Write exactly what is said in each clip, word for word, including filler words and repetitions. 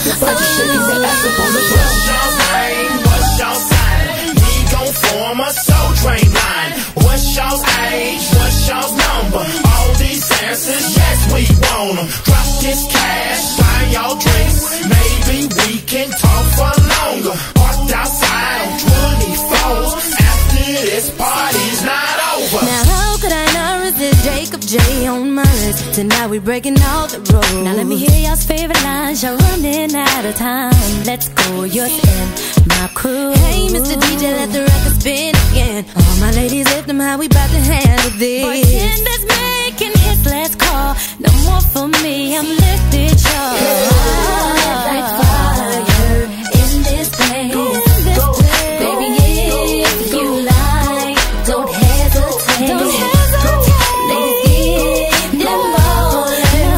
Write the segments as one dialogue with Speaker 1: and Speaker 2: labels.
Speaker 1: The budget shit is the ass up on the floor. What's y'all's name? What's y'all sign? We gon' form a soul train line. What's y'all's age? What's y'all's number? All these answers, yes, we want them. Drop this cash, buy y'all drinks. Maybe we can talk for longer. Parked outside on twenty-fours. After this party's not over.
Speaker 2: Now how could I not resist Jacob J on my list? Tonight we breaking all the rules. Now let me hear y'all's favorite lines. Y'all running out of time. Let's go, you're in my crew. Hey, Mister D J, let the record spin again. All my ladies, lift them how we bout to handle this. Bartenders making hits, let's call. No more for me, I'm lifted, y'all. Like fire in this place. Baby, if you like, don't hesitate. Don't hesitate. Ladies, get them ballin'.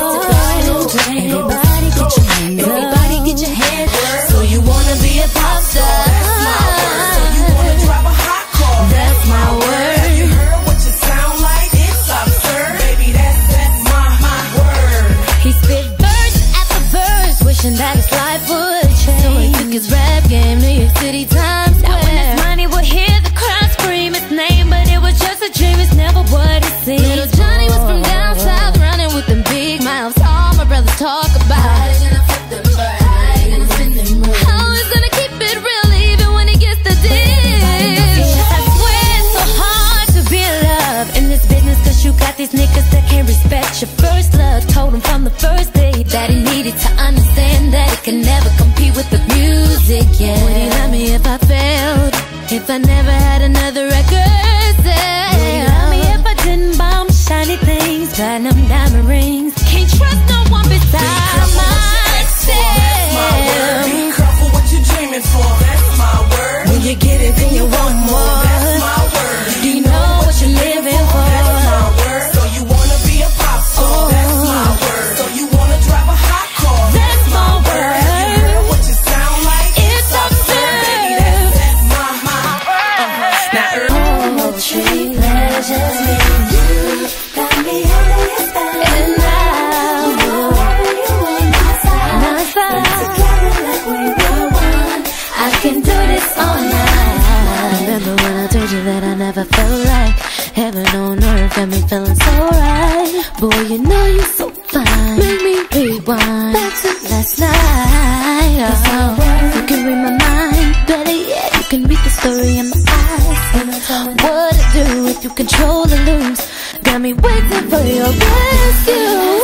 Speaker 2: Everybody get your hands up. Everybody get your hands up. So you wanna be a pop star? That's my word. So you wanna drive a hot car? That's my word. Have you heard what you sound like? It's absurd. Baby, that's, that's my, my word. He spit verse after verse, wishing that his life would change. So he took his rap game to your city times. Now when his money would hear the crowd scream his name, but it was just a dream, it's never what it seems. Little Johnny was from down south, running with them big mouths. All my brothers talk about how they gonna flip them birds, how they gonna spin them moves, how he's gonna keep it real even when he gets the dish. I swear it's so hard to be loved in this business, cause you got these niggas that can't respect your first love. Told him from the first day that he needed to understand that he can never compete with the music, yeah. Would he love me if I failed? If I never had another record sale? Would he love me if I didn't buy him shiny things, platinum diamond rings? Can't trust no one besides myself. That's my word. Be careful what you're dreaming for. That's my word. When you get it, then you want more. That's my word. Do you know what you're living for? That's my word. So you wanna be a pop star? That's my word. So you wanna drive a hot car? That's my word. Have you heard what you sound like? It's absurd. Baby, that's, that's my, my word. Now, oh, tree pleasures me. You got me under your spell. And now, wherever you want, my side. My side. Together like we were one. I can do this all night. Remember when I told you that I never felt like heaven on earth got me feeling so right. Boy, you know you're so fine. Make me rewind back to last night. Oh, you can read my mind. Better yet, you can read the story in my eyes. What to do if you control or lose? Got me waiting for your rescue.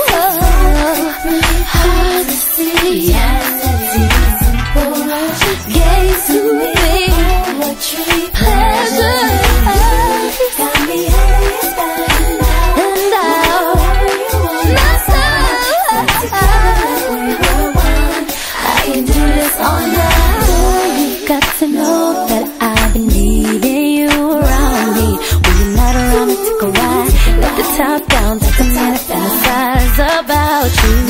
Speaker 2: Oh, hard to see. Yes, it's simple. Gave to me poetry, pleasure. Got me under your spell. And out, my soul. We were one. I can do this all night. Boy, you got to know that I've been needing you around me. When you're not around me, take a ride. Let the top down, take a minute, fantasize about you.